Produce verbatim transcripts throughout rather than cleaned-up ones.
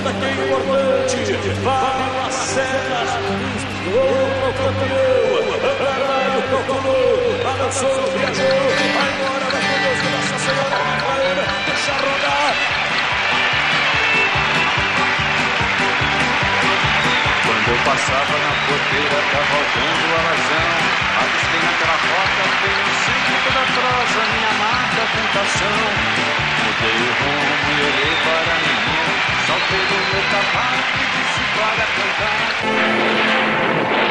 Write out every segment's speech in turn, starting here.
aqui é importante. Vale Lacenas, o campeão. Caralho, procurou, balançou, viajou. Vai embora, vai com Deus, Nossa Senhora, Macarena, deixa rodar. Quando eu passava na porteira, cavalgando o alazão, avistei naquela rota, bem no centro da prosa, minha amada tentação. Mudei o rumo e olhei para a menina, saltei do meu cavalo e disse para cantar.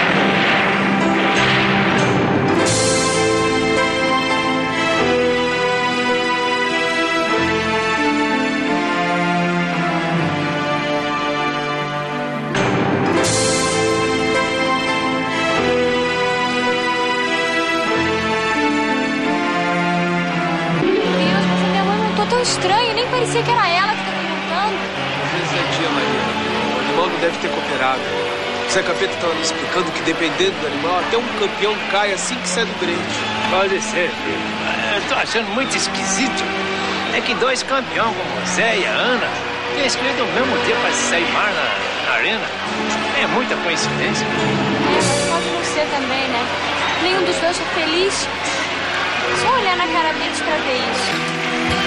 Tão estranho, nem parecia que era ela que estava montando. Às vezes é dia, Maria. O animal não deve ter cooperado. O Zé Capeta estava me explicando que, dependendo do animal, até um campeão cai assim que sai do grande. Pode ser, filho. Eu tô achando muito esquisito. É que dois campeões como o Zé e a Ana têm escolhido o mesmo dia para se sair mar na, na arena. É muita coincidência. É, mas pode não ser também, né? Nenhum dos dois tá feliz. Só olhar na cara deles pra ver isso.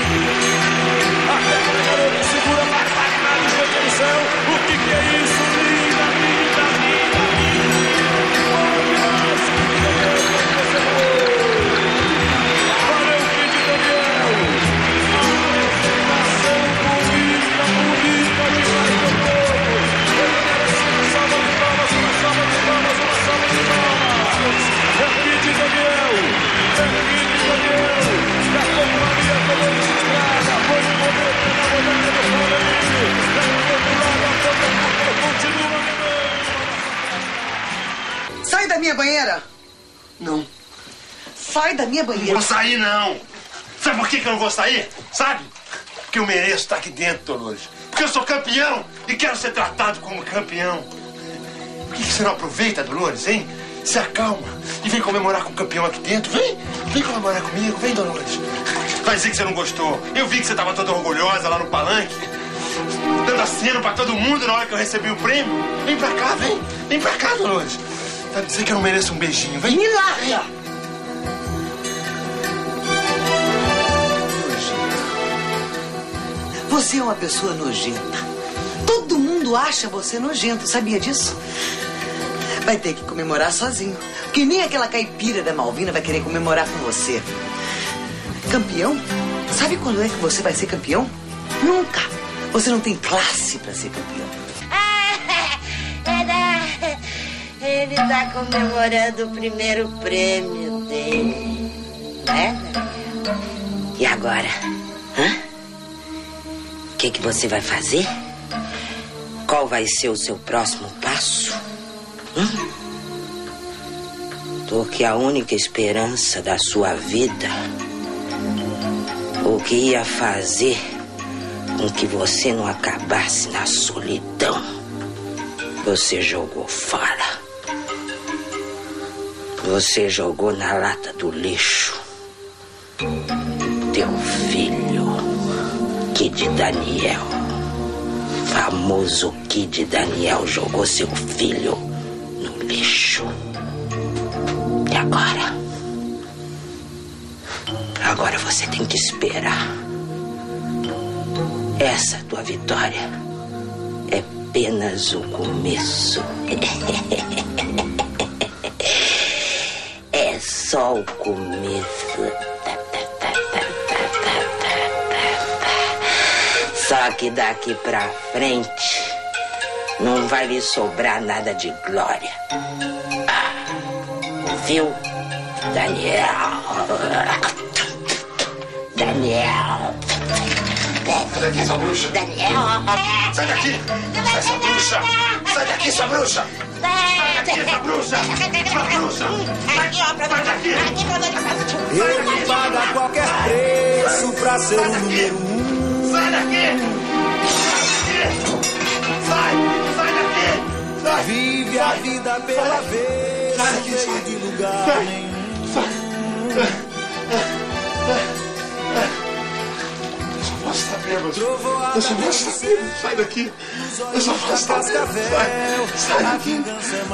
Segura mais barbaridade de atenção. O que que é isso? Linda, linda, linda, linda. Valeu, Kid Daniel. Nação bonita, bonita demais do povo. Ele merece uma salva de palmas, uma salva de palmas, uma salva de palmas. É Kid Daniel. É Kid Daniel. Da companhia Colônia de Estrada. Foi o momento da rodada do Flamengo. Do outro lado, a ponta continua. Sai da minha banheira! Não. Sai da minha banheira. Não vou sair, não. Sabe por que que eu não vou sair? Sabe? Porque eu mereço estar aqui dentro, Dolores. Porque eu sou campeão e quero ser tratado como campeão. Por que que você não aproveita, Dolores, hein? Se acalma e vem comemorar com o campeão aqui dentro. Vem, vem comemorar comigo. Vem, Dolores. Vai dizer que você não gostou. Eu vi que você estava toda orgulhosa lá no palanque, dando aceno pra todo mundo na hora que eu recebi o prêmio. Vem pra cá, vem. Vem pra cá, Dolores. Vai dizer que eu não mereço um beijinho. Vem. Me larga! Você é uma pessoa nojenta. Todo mundo acha você nojento, sabia disso? Vai ter que comemorar sozinho. Porque nem aquela caipira da Malvina vai querer comemorar com você. Campeão? Sabe quando é que você vai ser campeão? Nunca. Você não tem classe pra ser campeão. Ele tá comemorando o primeiro prêmio dele. Né? E agora? Hã? O que que você vai fazer? Qual vai ser o seu próximo passo? Hum? Porque a única esperança da sua vida, o que ia fazer com que você não acabasse na solidão, você jogou fora. Você jogou na lata do lixo. Teu filho, Kid Daniel, famoso Kid Daniel, jogou seu filho no lixo. E agora? Agora você tem que esperar. Essa tua vitória é apenas o começo. É só o começo. Só que daqui pra frente não vai lhe sobrar nada de glória. Ah, ouviu? Daniel. Daniel. Sai daqui, sua bruxa. Daniel. Sai daqui. Sai, sua bruxa. Sai daqui, sua bruxa. Sai daqui, sua bruxa. Sua bruxa. Sai daqui. Ele paga qualquer preço pra ser o número um. Sai daqui. Sai. Sai daqui. Sai. Vive a vida pela vez. Sai daqui. Cheio de lugar Sai. nenhum. Sai. Só posso saber Deixa, deixa, sai daqui. Deixa eu afastar. Sai, sai daqui.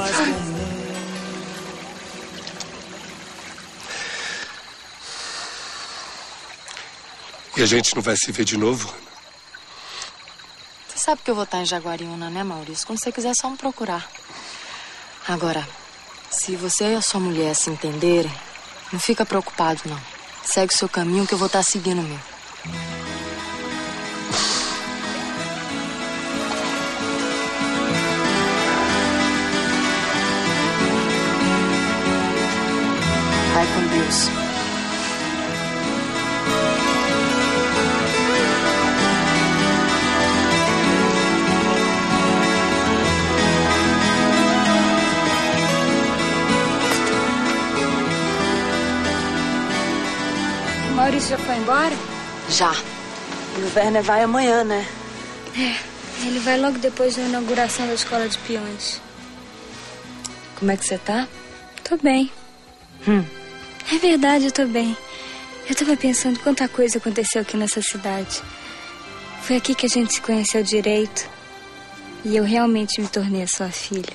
E a gente não vai se ver de novo, Ana? Você sabe que eu vou estar em Jaguariúna, né, Maurício? Quando você quiser, é só me procurar. Agora, se você e a sua mulher se entenderem, não fica preocupado, não. Segue o seu caminho que eu vou estar seguindo o meu. Vai com Deus. O Maurício já foi embora? Já. E o Werner vai amanhã, né? É, ele vai logo depois da inauguração da escola de peões. Como é que você tá? Tô bem. Hum. É verdade, eu tô bem. Eu tava pensando quanta coisa aconteceu aqui nessa cidade. Foi aqui que a gente se conheceu direito. E eu realmente me tornei a sua filha.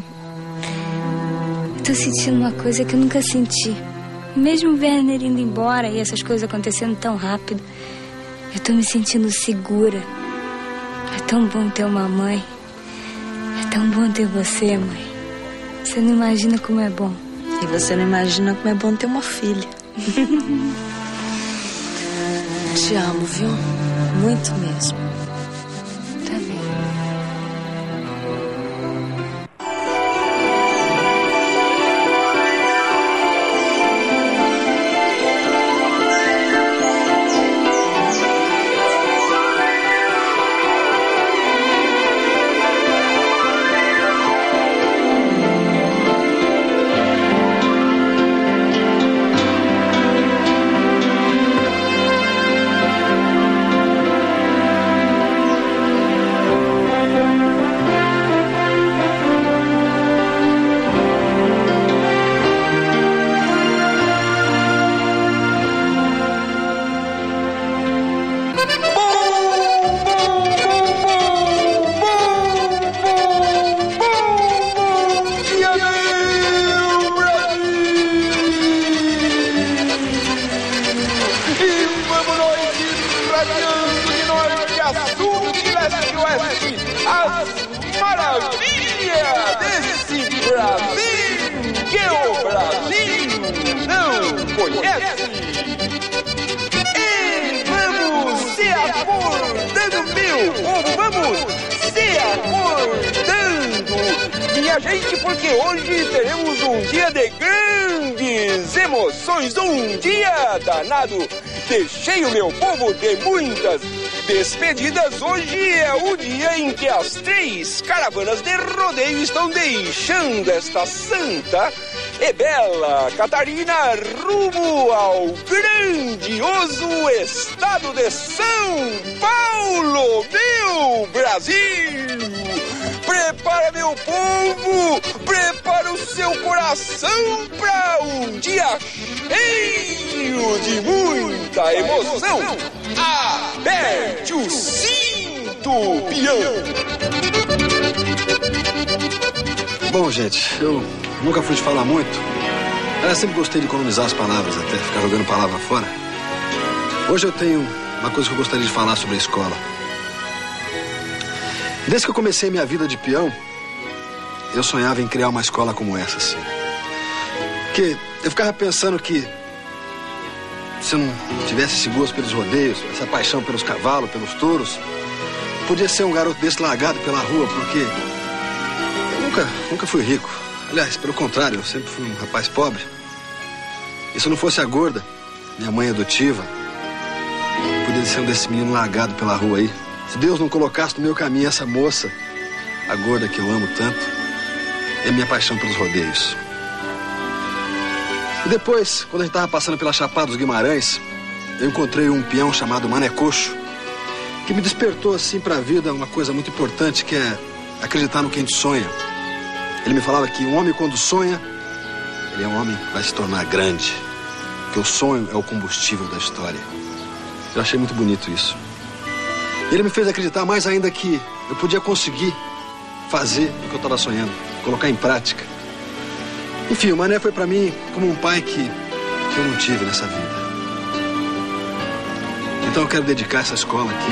Eu tô sentindo uma coisa que eu nunca senti. Mesmo o Werner indo embora e essas coisas acontecendo tão rápido, eu tô me sentindo segura. É tão bom ter uma mãe. É tão bom ter você, mãe. Você não imagina como é bom. E você não imagina como é bom ter uma filha. Te amo, viu? Muito mesmo. Tá bem. Cheio, meu povo, de muitas despedidas. Hoje é o dia em que as três caravanas de rodeio estão deixando esta santa e bela Catarina rumo ao grandioso estado de São Paulo, meu Brasil. Prepara, meu povo, prepara o seu coração para um dia cheio de muita emoção. Aperte o cinto, peão. Bom, gente, eu nunca fui de falar muito. Eu sempre gostei de economizar as palavras, até ficar jogando palavra fora. Hoje eu tenho uma coisa que eu gostaria de falar sobre a escola. Desde que eu comecei minha vida de peão, eu sonhava em criar uma escola como essa, assim. Porque eu ficava pensando que se eu não tivesse esse gosto pelos rodeios, essa paixão pelos cavalos, pelos touros, podia ser um garoto desse largado pela rua, porque eu nunca, nunca fui rico. Aliás, pelo contrário, eu sempre fui um rapaz pobre. E se não fosse a gorda, minha mãe adotiva, podia ser um desse menino largado pela rua aí. Se Deus não colocasse no meu caminho essa moça, a gorda que eu amo tanto, é a minha paixão pelos rodeios. E depois, quando a gente estava passando pela Chapada dos Guimarães, eu encontrei um peão chamado Mané Coxo, que me despertou assim para a vida uma coisa muito importante, que é acreditar no que a gente sonha. Ele me falava que um homem, quando sonha, ele é um homem que vai se tornar grande, que o sonho é o combustível da história. Eu achei muito bonito isso. Ele me fez acreditar mais ainda que eu podia conseguir fazer o que eu estava sonhando, colocar em prática. Enfim, o Mané foi para mim como um pai que, que eu não tive nessa vida. Então eu quero dedicar essa escola aqui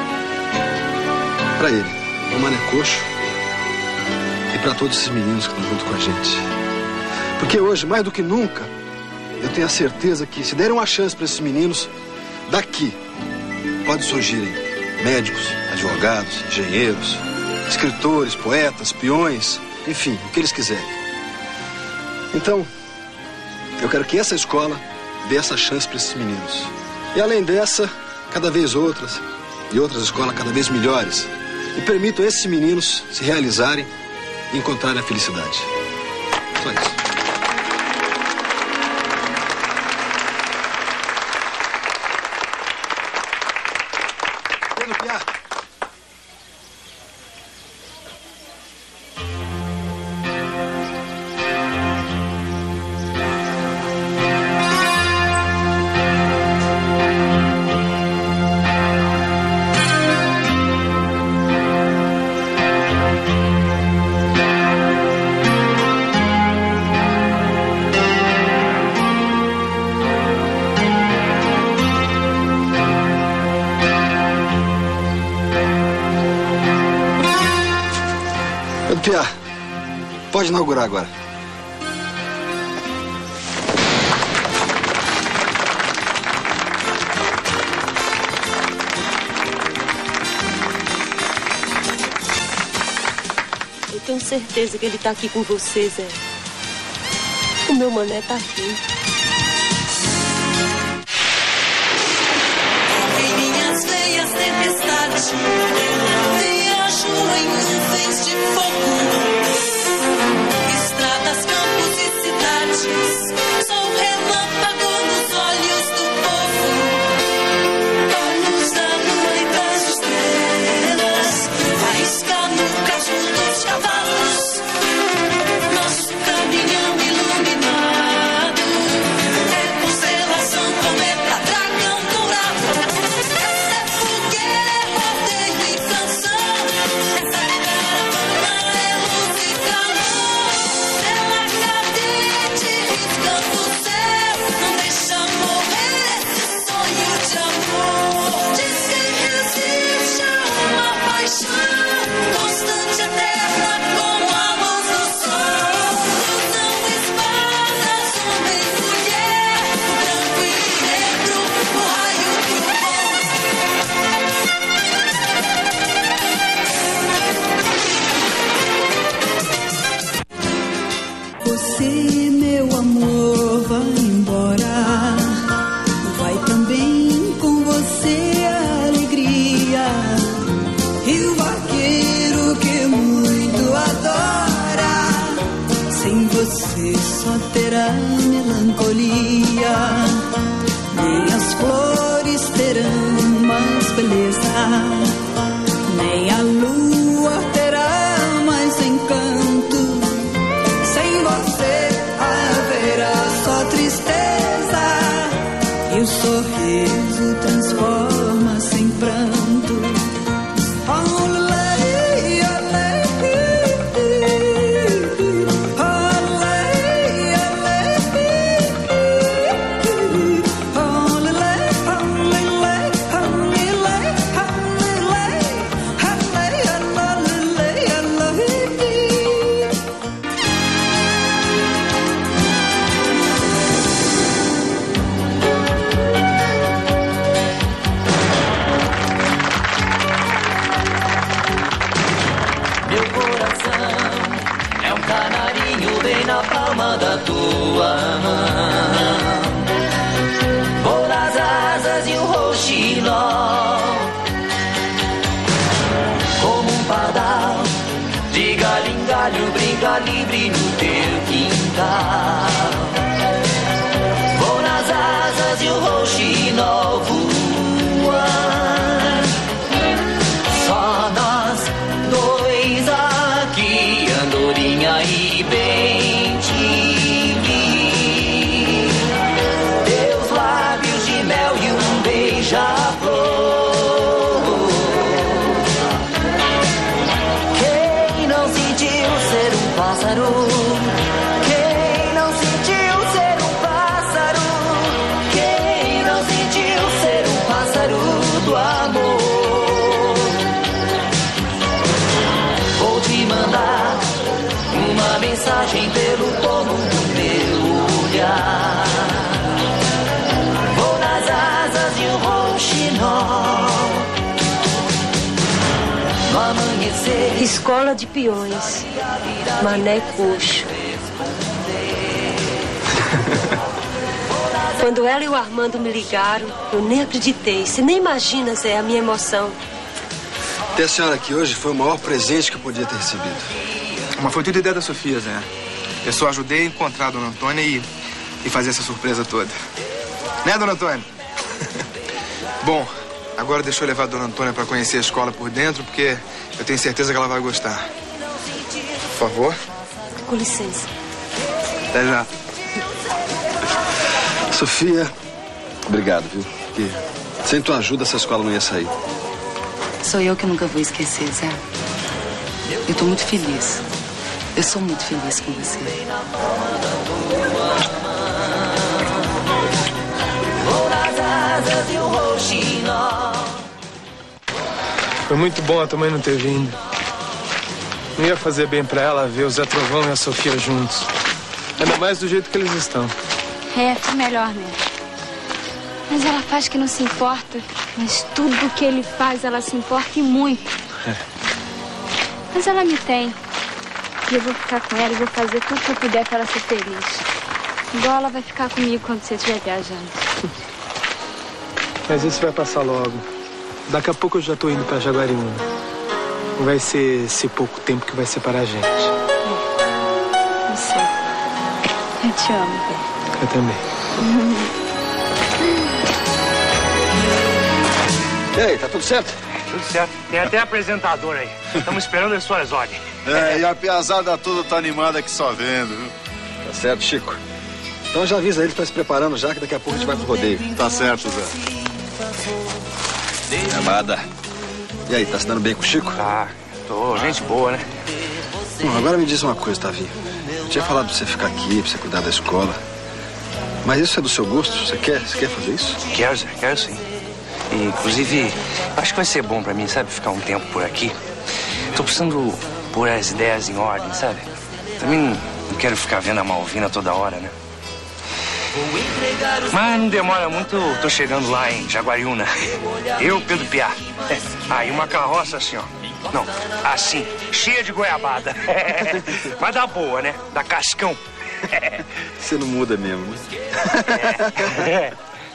para ele, o Mané Coxo, e para todos esses meninos que estão junto com a gente. Porque hoje, mais do que nunca, eu tenho a certeza que se derem uma chance para esses meninos, daqui podem surgirem médicos, advogados, engenheiros, escritores, poetas, peões, enfim, o que eles quiserem. Então, eu quero que essa escola dê essa chance para esses meninos. E além dessa, cada vez outras, e outras escolas cada vez melhores, e permitam esses meninos se realizarem e encontrarem a felicidade. Só isso. Pia, pode inaugurar agora. Eu tenho certeza que ele tá aqui com você, Zé. O meu Mané tá aqui. Em minhas veias, tempestade. Viajo em nuvens de fogo. Estradas, campos e cidades. Sou relâmpago nos olhos do povo. A luz da lua e das estrelas. Faísca no casco dos cavalos. Nosso caminhão iluminado. É constelação, cometa, dragão dourado. É fogueira, é rodeio e canção. Essa caravana é luz e calor. Ela cadente riscando o céu. Não deixa morrer esse sonho de amor. Diz quem resiste a uma paixão constante, eterna, como a luz do sol. Cruzam espadas, homem e mulher, branco e negro, o raio do Você, meu amor, vai embora. Vai também com você a alegria. E o vaqueiro que muito adora. Sem você só terá melancolia. Nem as flores terão mais beleza. Nem a lua terá mais encanto. Sem você haverá só tristeza. E o sorriso transforma-se em pranto. Olé, olé, Meu coração é um canarinho bem na palma da tua mão. Vou nas asas de um roxinol, como um pardal de galho em galho, brinca livre no teu quintal. Vou nas asas de um roxinol voar. Só nós dois aqui, andorinha e bem te vi. Teus lábios de mel e um beija-flor. mensagem pelo tono do meu olhar. Vou nas asas de um rouxinol. No amanhecer. Escola de peões. Mané coxo. Quando ela e o Armando me ligaram, eu nem acreditei. Você nem imagina, Zé, a minha emoção. Ter a senhora aqui hoje foi o maior presente que eu podia ter recebido. Mas foi tudo ideia da Sofia, Zé. Eu só ajudei a encontrar a dona Antônia e, e fazer essa surpresa toda. Né, dona Antônia? Bom, agora deixa eu levar a dona Antônia pra conhecer a escola por dentro, porque eu tenho certeza que ela vai gostar. Por favor. Com licença. Até já. Sofia, obrigado, viu? Porque sem tua ajuda essa escola não ia sair. Sou eu que nunca vou esquecer, Zé. Eu tô muito feliz. Eu sou muito feliz com você. Foi muito bom a tua mãe não ter vindo. Não ia fazer bem pra ela ver o Zé Trovão e a Sofia juntos. Ainda mais do jeito que eles estão. É, foi melhor mesmo. Mas ela faz que não se importa. Mas tudo que ele faz, ela se importa e muito. É. Mas ela me tem. E eu vou ficar com ela e vou fazer tudo que eu puder pra ela ser feliz. Igual ela vai ficar comigo quando você estiver viajando. Mas isso vai passar logo. Daqui a pouco eu já tô indo pra Jaguariúna. Não vai ser esse pouco tempo que vai separar a gente. É. Não sei. Eu te amo, velho. Eu também. E aí, tá tudo certo? Tudo certo. Tem até apresentador aí. Estamos esperando as suas ordens. É, e a piazada toda tá animada aqui só vendo, viu? Tá certo, Chico. Então já avisa eles pra se preparando já, que daqui a pouco a gente vai pro rodeio. Tá certo, Zé. Amada. E aí, tá se dando bem com o Chico? Ah, tô. Gente boa, né? Bom, agora me diz uma coisa, Tavinho. Eu tinha falado pra você ficar aqui, pra você cuidar da escola. Mas isso é do seu gosto? Você quer, você quer fazer isso? Quero, Zé. Quero sim. E, inclusive, acho que vai ser bom pra mim, sabe? Ficar um tempo por aqui. Tô precisando pôr as ideias em ordem, sabe? Também não, não quero ficar vendo a Malvina toda hora, né? Mas não demora muito, tô chegando lá em Jaguariúna. Eu, Pedro Piá. Ah, e uma carroça assim, ó. Não, assim, cheia de goiabada. Mas da boa, né? Da cascão. Você não muda mesmo, né? É.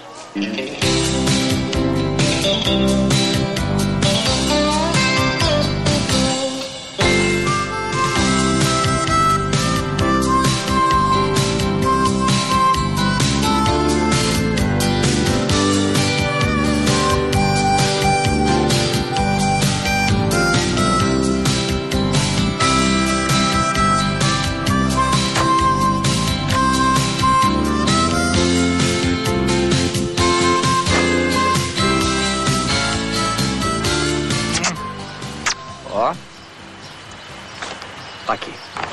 Tá aqui.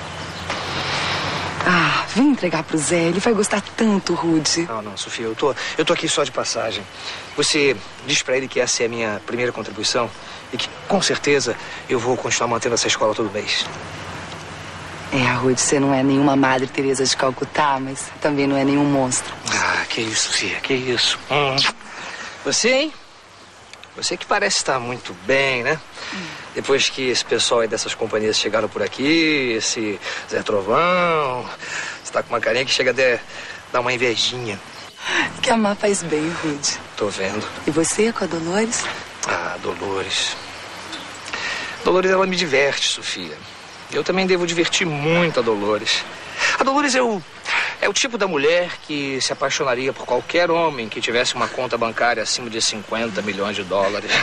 Ah, vem entregar pro Zé. Ele vai gostar tanto, Rude. Não, não, Sofia, eu tô, eu tô aqui só de passagem. Você diz pra ele que essa é a minha primeira contribuição e que, com certeza, eu vou continuar mantendo essa escola todo mês. É, Rude, você não é nenhuma Madre Teresa de Calcutá, mas também não é nenhum monstro. Ah, que isso, Sofia, que isso. Hum. Você, hein? Você que parece estar muito bem, né? Hum. Depois que esse pessoal aí dessas companhias chegaram por aqui, esse Zé Trovão, você tá com uma carinha que chega até dar uma invejinha. Que amar faz bem, Rude. Tô vendo. E você com a Dolores? Ah, Dolores. Dolores, ela me diverte, Sofia. Eu também devo divertir muito a Dolores. A Dolores é o, é o tipo da mulher que se apaixonaria por qualquer homem que tivesse uma conta bancária acima de cinquenta milhões de dólares.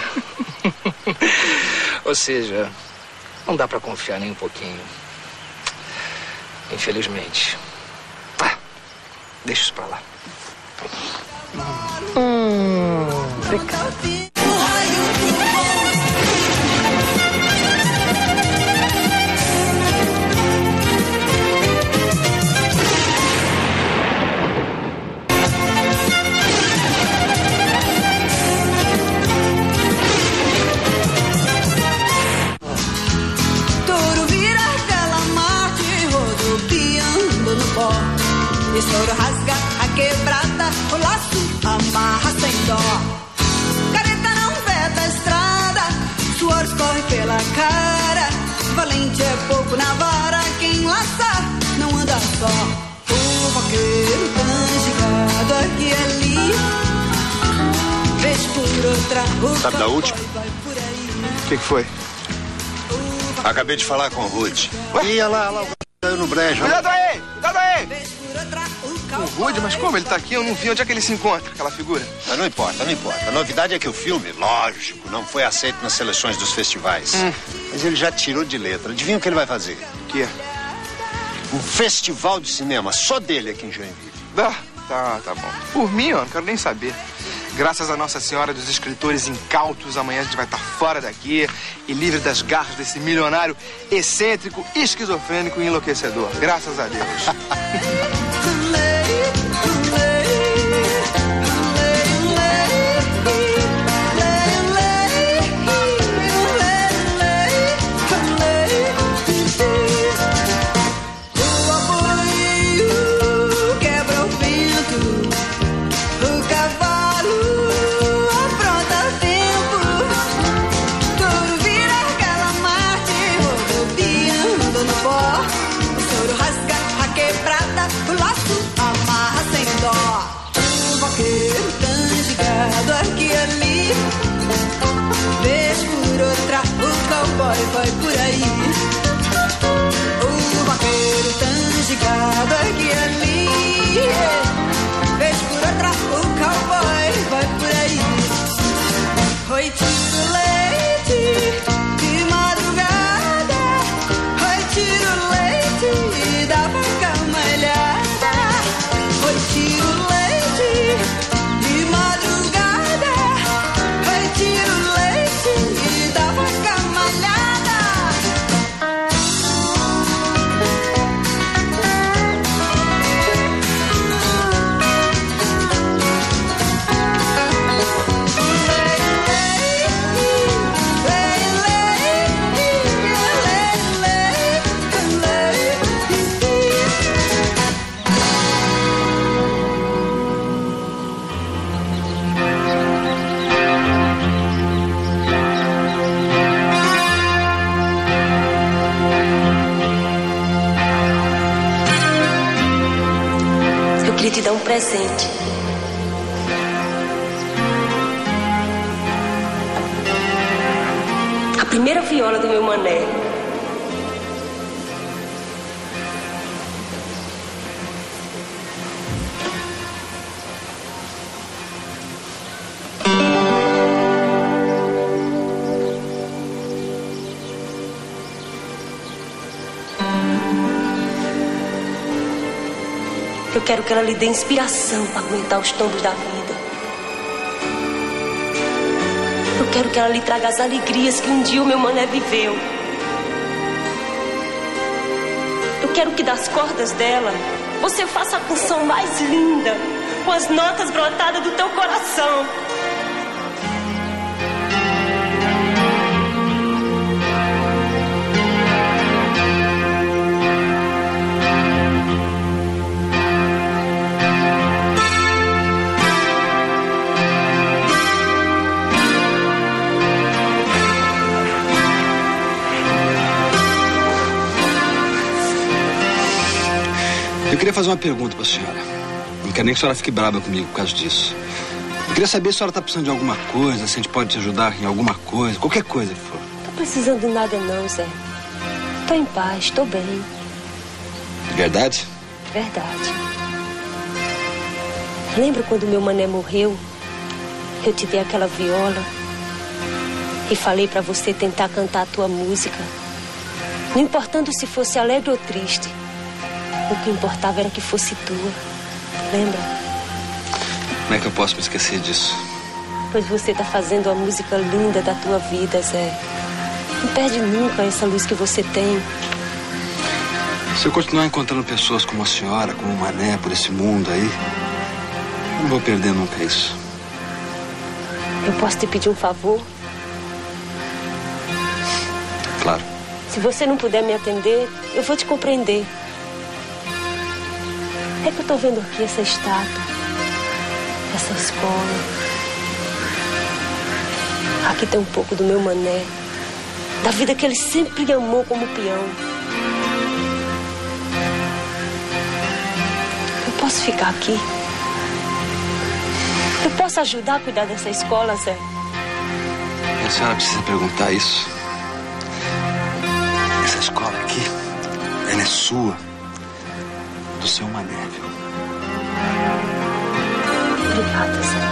Ou seja, não dá pra confiar nem um pouquinho. Infelizmente. Ah, deixa isso pra lá. Hum, obrigada. Touro vira aquela Marte, rodopia. Estouro rasga a quebrada, o laço amarra sem dó. Careta não veta a estrada, suor escorre pela cara. Valente é pouco na vara, quem laçar não anda só. O vaqueiro canjicado aqui e ali, vez por outra, o Sabe da última? O que, que foi? Acabei de falar com o Ruth. Ia lá, lá, caiu no brejo. Cuidado aí! Cuidado aí! O Rude, mas como ele tá aqui? Eu não vi. Onde é que ele se encontra, aquela figura? Mas não importa, não importa. A novidade é que o filme, lógico, não foi aceito nas seleções dos festivais. Hum. Mas ele já tirou de letra. Adivinha o que ele vai fazer? O quê? Um festival de cinema, só dele aqui em Joinville. Ah, tá, tá bom. Por mim, eu não quero nem saber. Graças a Nossa Senhora dos Escritores Incautos, amanhã a gente vai estar fora daqui e livre das garras desse milionário excêntrico, esquizofrênico e enlouquecedor. Graças a Deus. Vai por aí, o vaqueiro tanjicado aqui e ali, vez por outra o cowboy vai por aí. Oi, tiro leite de madrugada, oi, tiro leite da vaca malhada, oi, tiro leite de madrugada, oi, tiro leite da vaca malhada. Eu queria te dar um presente. A primeira viola do meu mané. Eu quero que ela lhe dê inspiração para aguentar os tombos da vida. Eu quero que ela lhe traga as alegrias que um dia o meu mané viveu. Eu quero que das cordas dela você faça a canção mais linda, com as notas brotadas do teu coração. Eu queria fazer uma pergunta para a senhora. Não quero nem que a senhora fique brava comigo por causa disso. Eu queria saber se a senhora está precisando de alguma coisa, se a gente pode te ajudar em alguma coisa, qualquer coisa que for. Não tô precisando de nada não, Zé. Tô em paz, tô bem. Verdade? Verdade. Lembra quando meu mané morreu? Eu te dei aquela viola e falei para você tentar cantar a tua música. Não importando se fosse alegre ou triste. O que importava era que fosse tua. Lembra? Como é que eu posso me esquecer disso? Pois você tá fazendo a música linda da tua vida, Zé. Não perde nunca essa luz que você tem. Se eu continuar encontrando pessoas como a senhora, como o Mané, por esse mundo aí, eu não vou perder nunca isso. Eu posso te pedir um favor? Claro. Se você não puder me atender, eu vou te compreender. É que eu tô vendo aqui essa estátua, essa escola. Aqui tem um pouco do meu Mané, da vida que ele sempre amou como peão. Eu posso ficar aqui? Eu posso ajudar a cuidar dessa escola, Zé? A senhora precisa perguntar isso. Essa escola aqui, ela é sua, do seu Mané, viu? Obrigada, Zé.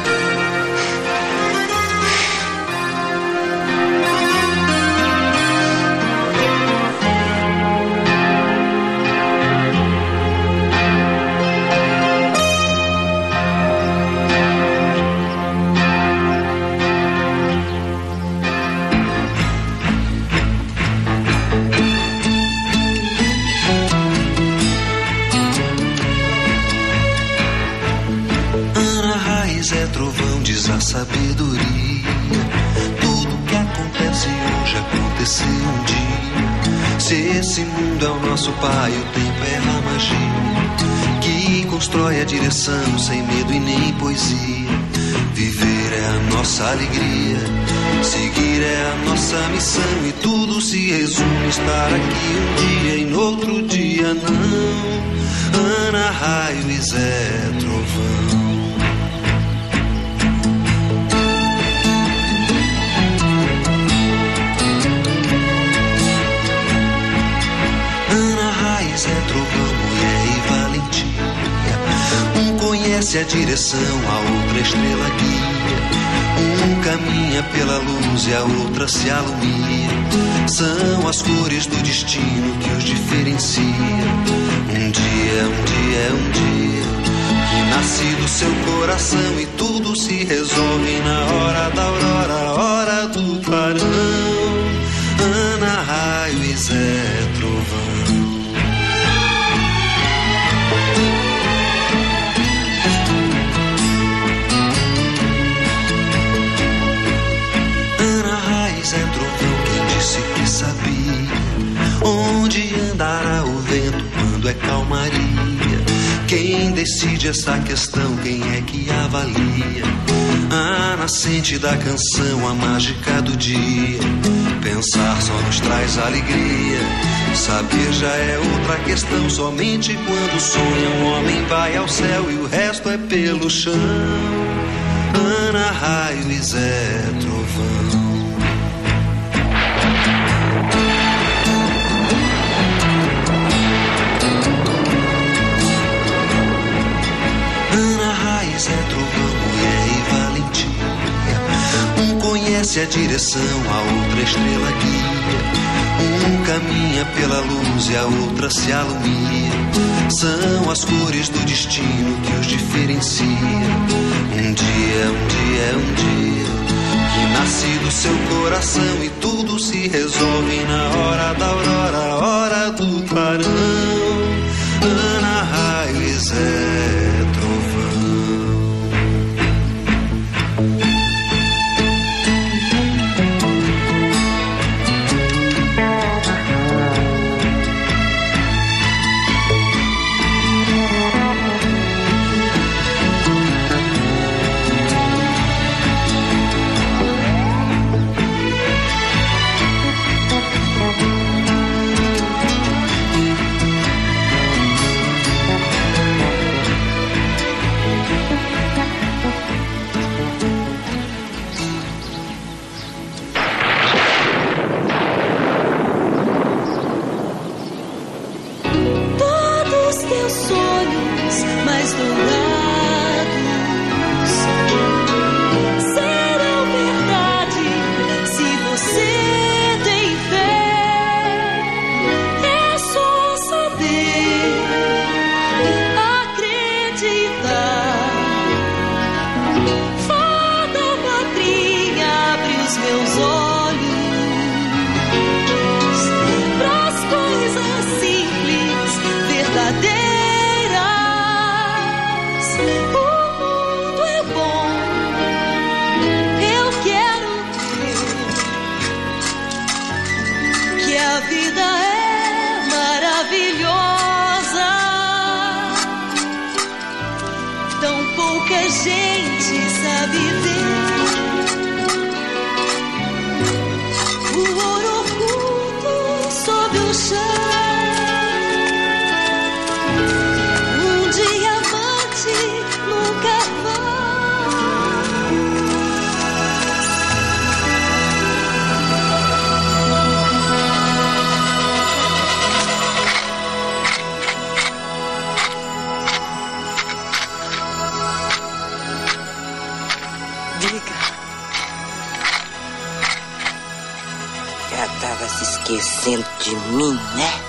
É trovão, diz a sabedoria. Tudo que acontece hoje aconteceu um dia. Se esse mundo é o nosso pai, o tempo é a magia que constrói a direção sem medo e nem poesia. Viver é a nossa alegria, seguir é a nossa missão. E tudo se resume a estar aqui um dia e no outro dia não. Ana, raio e Zé Trovão. É trovão, mulher e valentia. Um conhece a direção, a outra estrela guia. Um caminha pela luz e a outra se alumia. São as cores do destino que os diferencia. Um dia, um dia, um dia que nasce do seu coração e tudo se resolve na hora da aurora, hora do clarão. Ana, raio e Zé Trovão. É trovão quem disse que sabia onde andará o vento quando é calmaria. Quem decide essa questão, quem é que avalia a nascente da canção, a mágica do dia. Pensar só nos traz alegria, saber já é outra questão. Somente quando sonha um homem vai ao céu e o resto é pelo chão. Ana, raio e Zé Trovão. É trovão, mulher e valentia. Um conhece a direção, a outra estrela guia. Um caminha pela luz e a outra se alumia. São as cores do destino que os diferencia. Um dia, um dia, um dia que nasce do seu coração e tudo se resolve na hora da aurora, hora do clarão. Ana, raio e Zé Trovão. do chão. Um diamante no carvão. Já tava se esquecendo de mim, né?